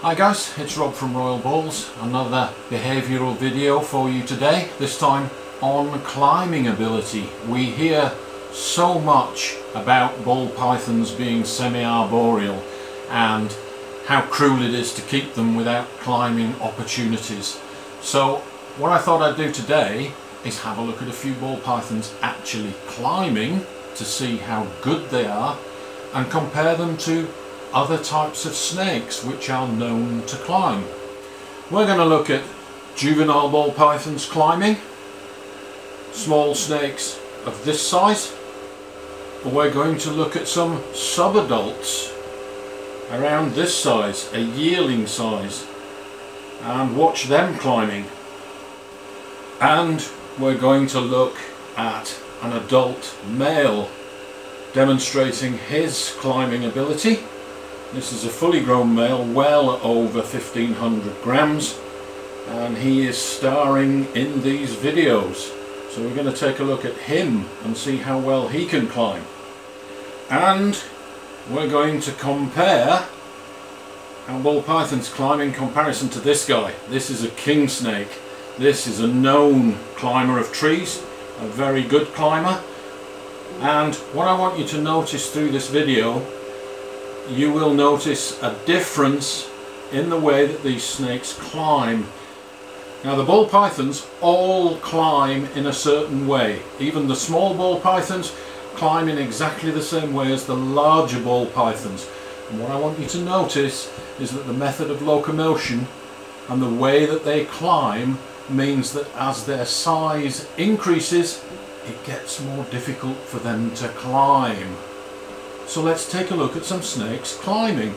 Hi guys, it's Rob from Royal Balls. Another behavioural video for you today, this time on climbing ability. We hear so much about ball pythons being semi-arboreal and how cruel it is to keep them without climbing opportunities. So what I thought I'd do today is have a look at a few ball pythons actually climbing to see how good they are and compare them to other types of snakes which are known to climb. We're going to look at juvenile ball pythons climbing, small snakes of this size. We're going to look at some subadults around this size, a yearling size, and watch them climbing. And we're going to look at an adult male demonstrating his climbing ability. This is a fully grown male, well over 1500 grams, and he is starring in these videos. So we're going to take a look at him and see how well he can climb. And we're going to compare how ball pythons climb in comparison to this guy. This is a king snake. This is a known climber of trees, a very good climber. And what I want you to notice through this video, you will notice a difference in the way that these snakes climb. Now the ball pythons all climb in a certain way. Even the small ball pythons climb in exactly the same way as the larger ball pythons. And what I want you to notice is that the method of locomotion and the way that they climb means that as their size increases, it gets more difficult for them to climb. So let's take a look at some snakes climbing.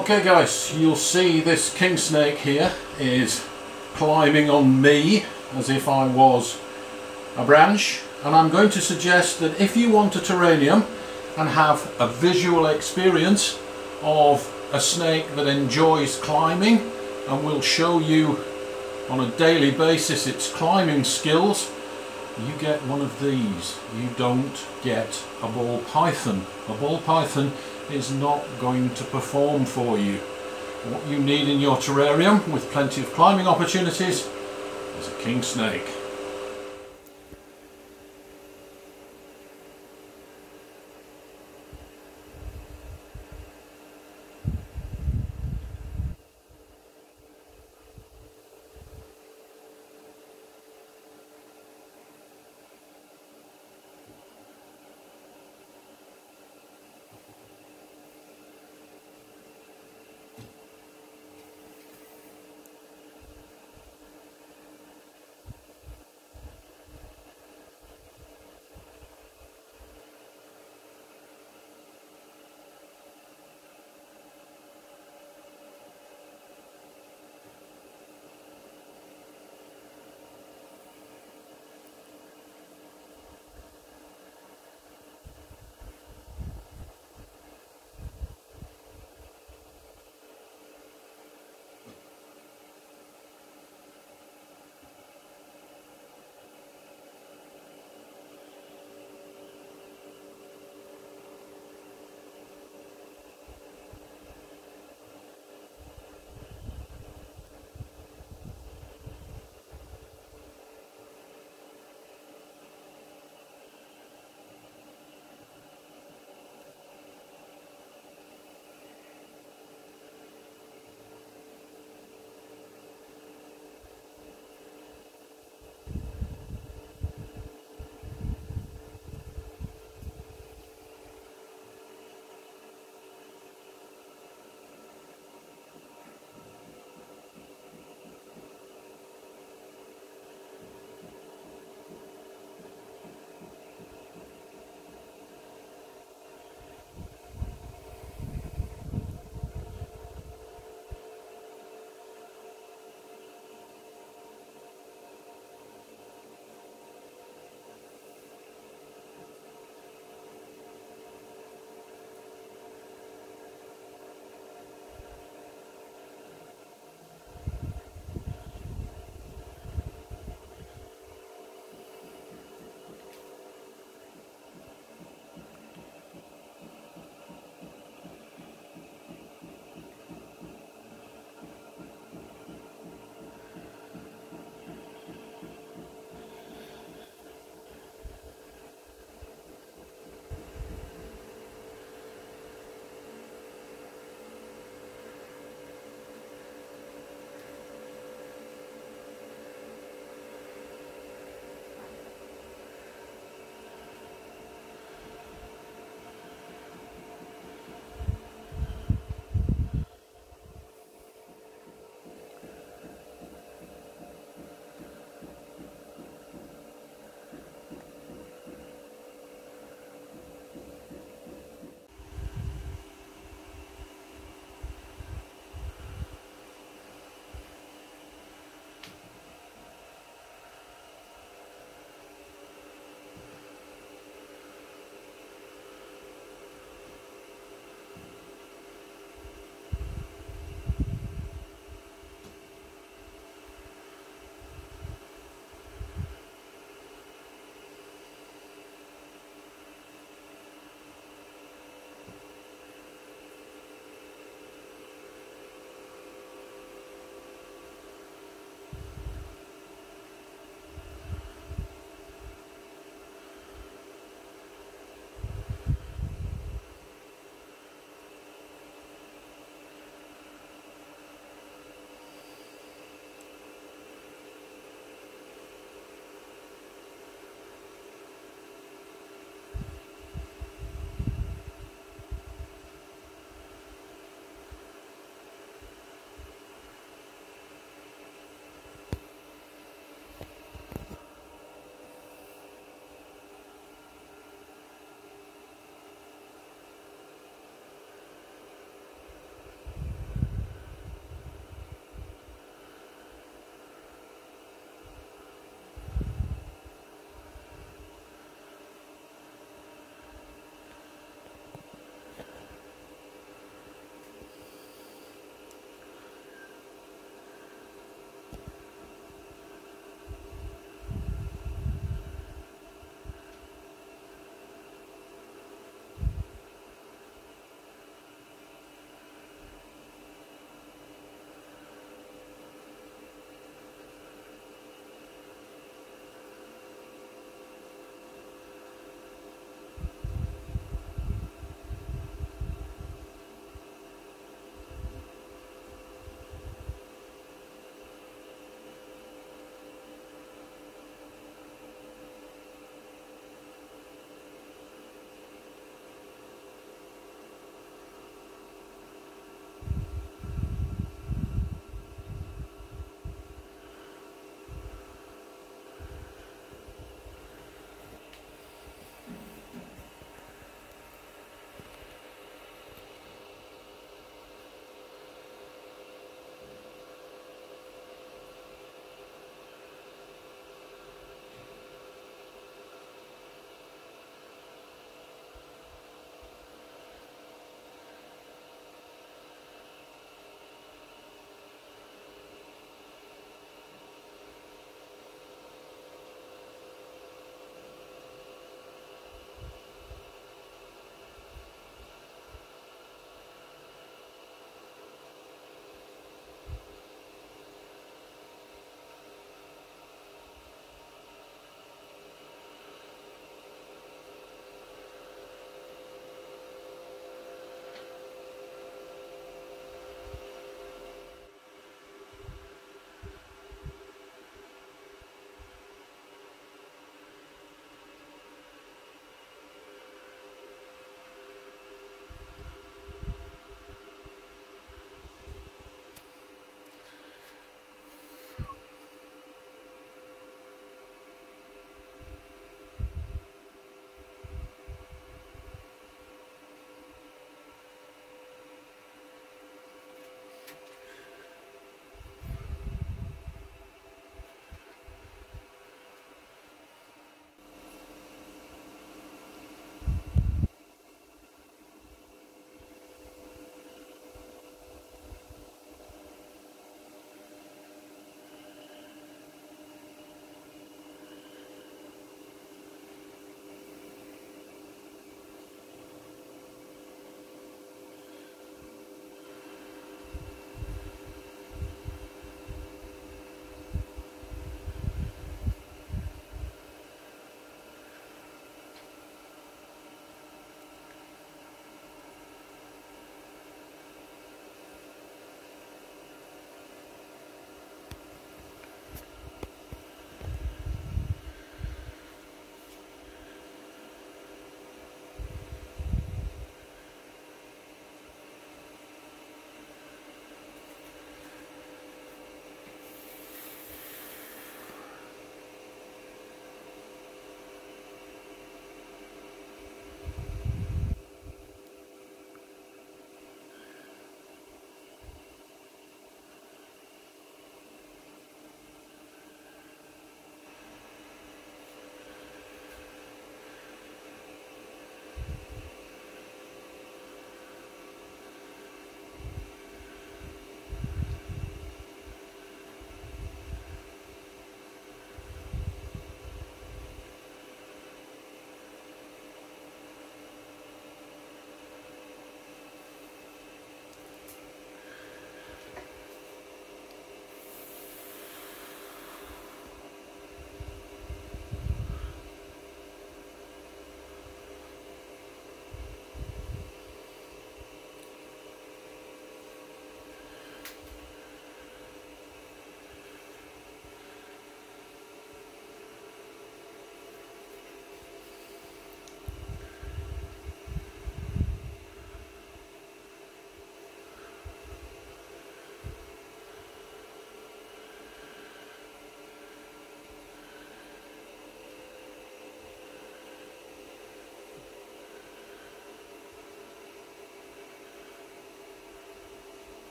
Okay guys, you'll see this king snake here is climbing on me as if I was a branch, and I'm going to suggest that if you want a terrarium and have a visual experience of a snake that enjoys climbing and will show you on a daily basis its climbing skills, you get one of these. You don't get a ball python. A ball python is not going to perform for you. What you need in your terrarium with plenty of climbing opportunities is a king snake.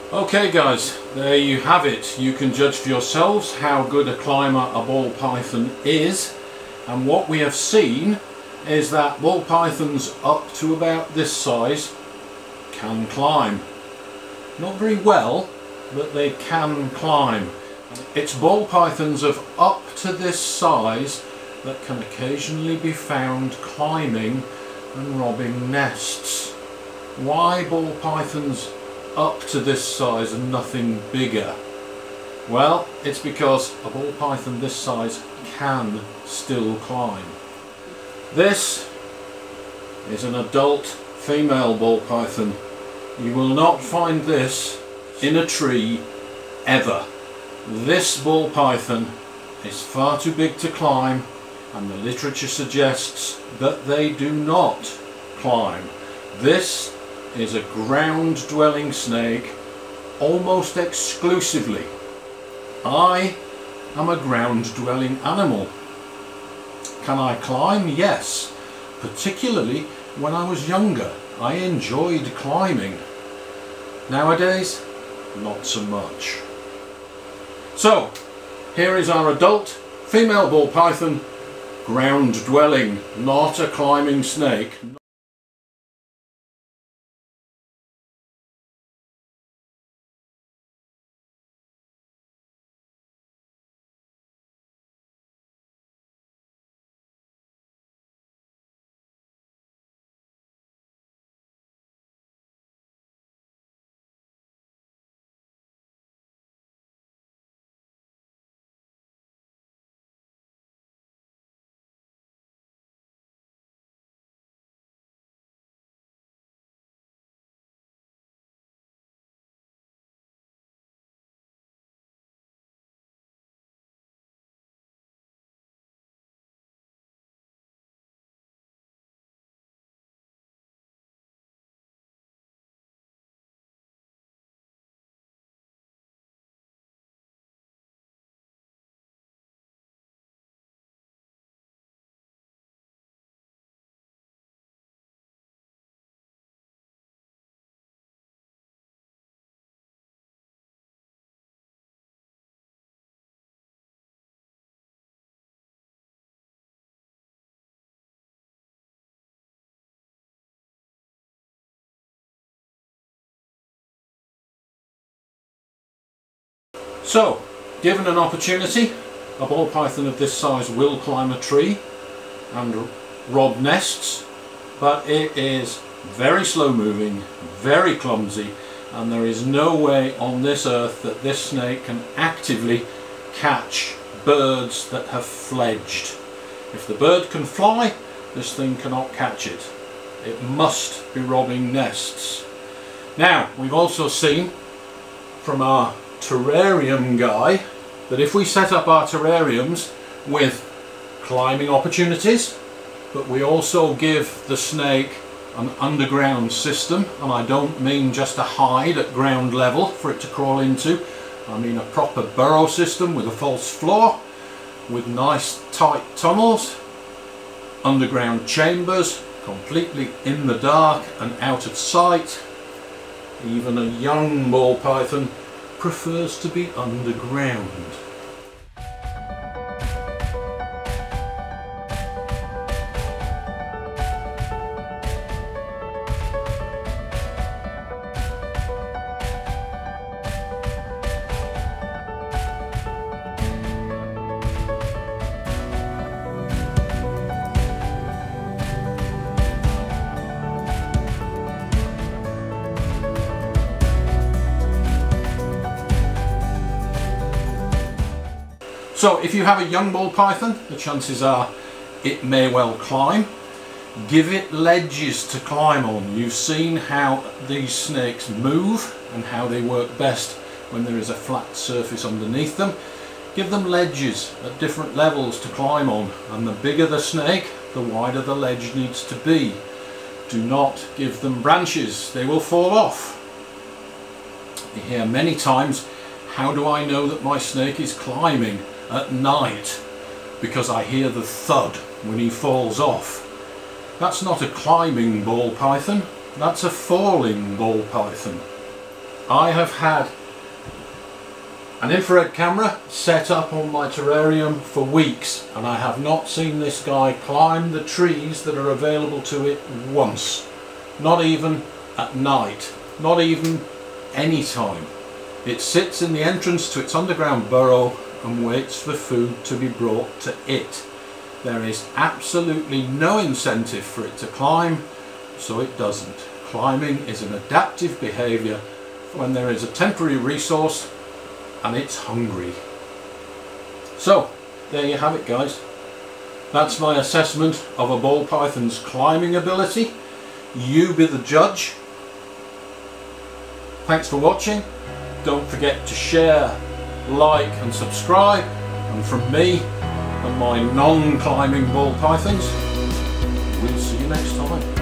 Okay guys, there you have it. You can judge for yourselves how good a climber a ball python is, and what we have seen is that ball pythons up to about this size can climb. Not very well, but they can climb. It's ball pythons of up to this size that can occasionally be found climbing and robbing nests. Why ball pythons up to this size and nothing bigger? Well, it's because a ball python this size can still climb. This is an adult female ball python. You will not find this in a tree ever. This ball python is far too big to climb, and the literature suggests that they do not climb. This is a ground-dwelling snake almost exclusively. I am a ground-dwelling animal. Can I climb? Yes. Particularly when I was younger. I enjoyed climbing. Nowadays, not so much. So, here is our adult female ball python, ground-dwelling, not a climbing snake. So, given an opportunity, a ball python of this size will climb a tree and rob nests, but it is very slow moving, very clumsy, and there is no way on this earth that this snake can actively catch birds that have fledged. If the bird can fly, this thing cannot catch it. It must be robbing nests. Now, we've also seen from our terrarium guy that if we set up our terrariums with climbing opportunities, but we also give the snake an underground system, and I don't mean just a hide at ground level for it to crawl into, I mean a proper burrow system with a false floor, with nice tight tunnels, underground chambers, completely in the dark and out of sight. Even a young ball python prefers to be underground. So if you have a young ball python, the chances are it may well climb. Give it ledges to climb on. You've seen how these snakes move and how they work best when there is a flat surface underneath them. Give them ledges at different levels to climb on, and the bigger the snake, the wider the ledge needs to be. Do not give them branches, they will fall off. You hear many times, how do I know that my snake is climbing? At night, because I hear the thud when he falls off. That's not a climbing ball python, that's a falling ball python. I have had an infrared camera set up on my terrarium for weeks, and I have not seen this guy climb the trees that are available to it once. Not even at night, not even any time. It sits in the entrance to its underground burrow and waits for food to be brought to it. There is absolutely no incentive for it to climb, so it doesn't. Climbing is an adaptive behaviour when there is a temporary resource and it's hungry. So, there you have it, guys. That's my assessment of a ball python's climbing ability. You be the judge. Thanks for watching. Don't forget to share, like and subscribe. And from me and my non-climbing ball pythons, we'll see you next time.